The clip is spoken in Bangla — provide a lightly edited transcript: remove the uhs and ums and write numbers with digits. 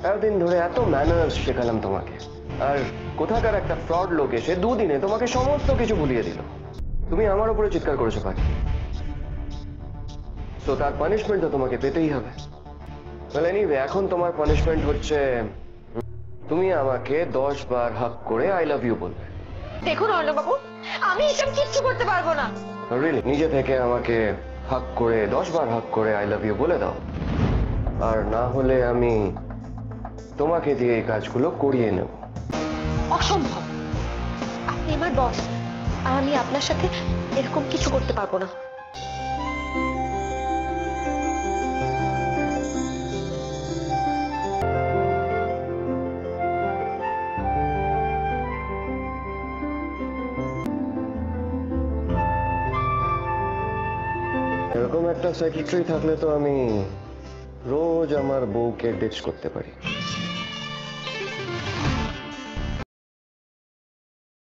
এতদিন ধরে এত ম্যানার্স শেখালাম তোমাকে, আর কোথাকার একটা ফ্রড লোক এসে দুদিনে তোমাকে সমস্ত কিছু ভুলিয়ে দিল। তুমি আমার উপরে চিৎকার করেছো পাখি, তো তার পানিশমেন্ট তো তোমাকে পেতেই হবে। Well, anyway, এখন তোমার পানিশমেন্ট হচ্ছে তুমি আমাকে 10 বার হাক করে আই লাভ ইউ বলবে। দেখুন অর্ণবাবু, আমি এসব কিচ্ছু করতে পারবো না। রিয়েলি নিজে থেকে আমাকে হাক করে 10 বার হাক করে আই লাভ ইউ বলে দাও, আর না হলে আমি তোমাকে দিয়ে এই কাজগুলো করিয়ে নেব। অসম্ভব। আপনি আমার বস, আর আমি আপনার সাথে এরকম কিছু করতে পারবো না। এরকম একটা সেক্রেটারি থাকলে তো আমি রোজ আমার বউকে ডিচ করতে পারি।